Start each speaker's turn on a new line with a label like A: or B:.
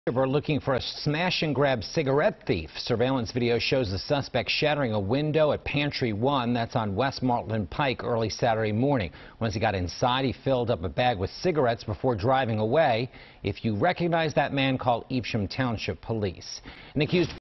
A: We're looking for a smash-and-grab cigarette thief. Surveillance video shows the suspect shattering a window at Pantry One. That's on West Marlton Pike early Saturday morning. Once he got inside, he filled up a bag with cigarettes before driving away. If you recognize that man, call Evesham Township police. An accused